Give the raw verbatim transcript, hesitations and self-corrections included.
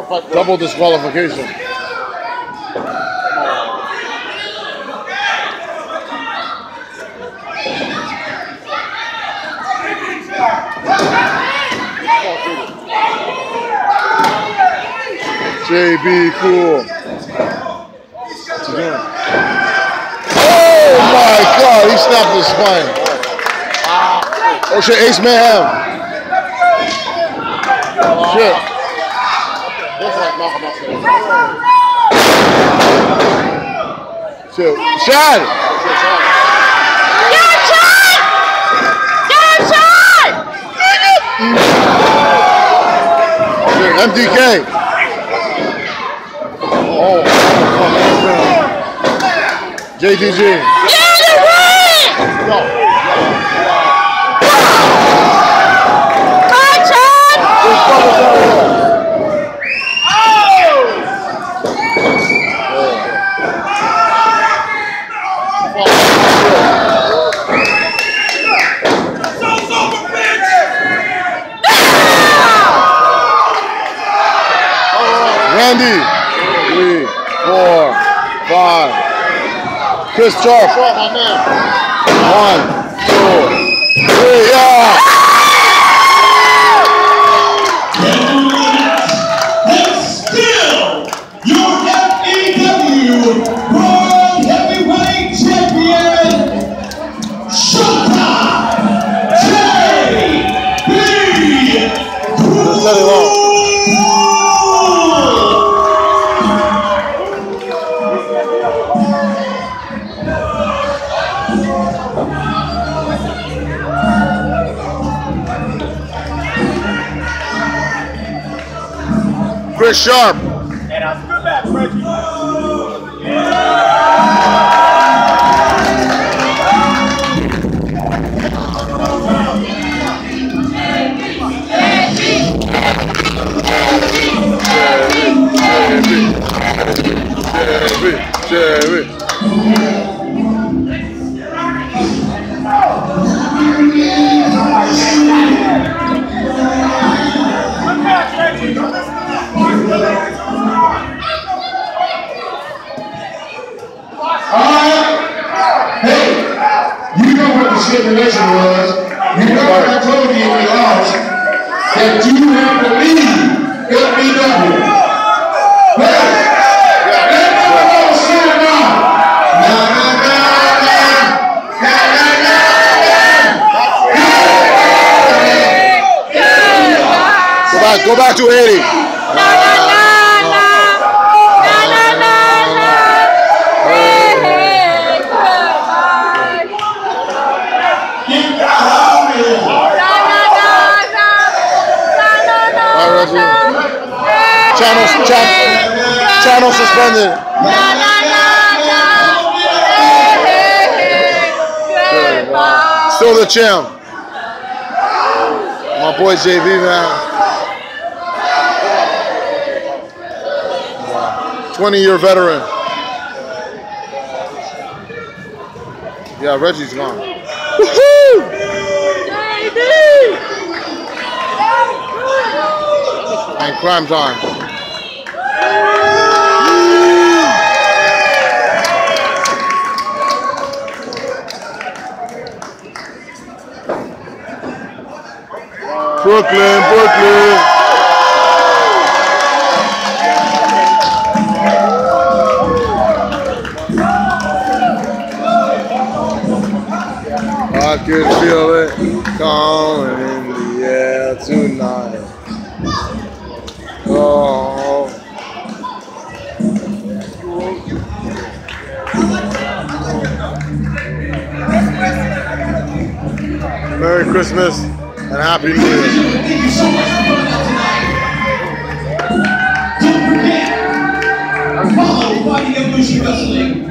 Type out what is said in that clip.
fight, bro. Double disqualification. J B Cool. What's he doing? Oh my God! He snapped his spine. Oh shit! Ace Mayhem. Shit. Shit. Shad! Get shot! Get shot! Shit. M D K. Oh. J D G. Get away! Yo. Randy, three, four, five. Chris Sharp, one, two, three, yeah! And still, your F A W World Heavyweight Champion, Showtime J B Cool. Chris Sharp. And I'll spit back, Reggie. Jerry, Jerry. Alright, hey, you know what the stipulation was. You know what I told you when we lost, that you have to leave F B W. Hey, let me know, sit down. Na na na na, na na na na. Go back, go back to eighty. Channel, channel, channel suspended. Still the champ. My boy J V, man. twenty year veteran. Yeah, Reggie's gone. Woohoo! And crime time. Brooklyn, Brooklyn. I can feel it calling in the air tonight. Oh. Merry Christmas and Happy New Year. Thank you so much for coming out tonight. Don't forget, follow Fighting Evolution Wrestling.